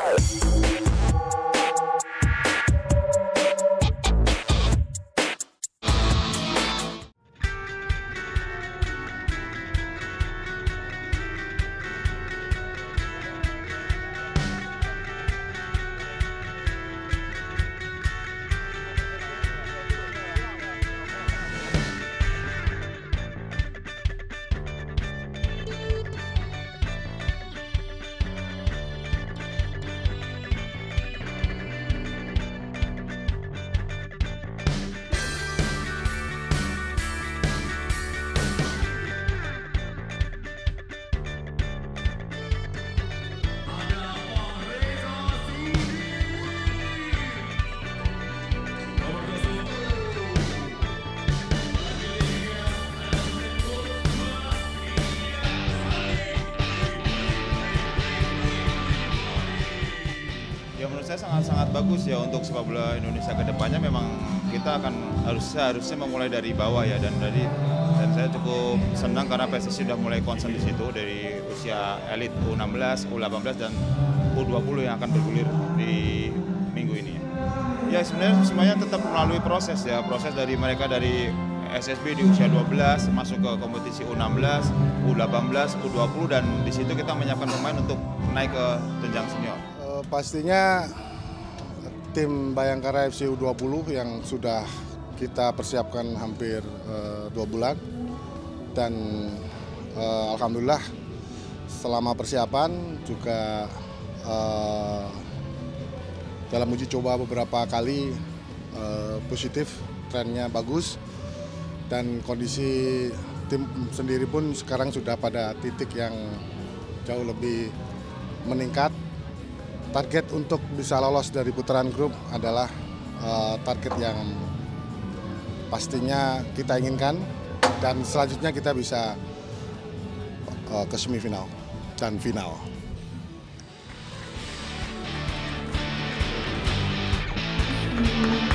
Ya menurut saya sangat bagus ya untuk sepak bola Indonesia ke depannya. Memang kita akan harusnya memulai dari bawah ya, dan saya cukup senang karena PSSI sudah mulai concern di situ dari usia elit U16, U18 dan U20 yang akan bergulir di minggu ini. Ya semuanya tetap melalui proses ya, proses dari mereka dari SSB di usia 12 masuk ke kompetisi U16, U18, U20, dan di situ kita menyiapkan pemain untuk naik ke jenjang senior. Pastinya tim Bayangkara FC U20 yang sudah kita persiapkan hampir 2 bulan, dan alhamdulillah selama persiapan juga dalam uji coba beberapa kali positif, trennya bagus, dan kondisi tim sendiri pun sekarang sudah pada titik yang jauh lebih meningkat. Target untuk bisa lolos dari putaran grup adalah target yang pastinya kita inginkan, dan selanjutnya kita bisa ke semifinal dan final. Thank you.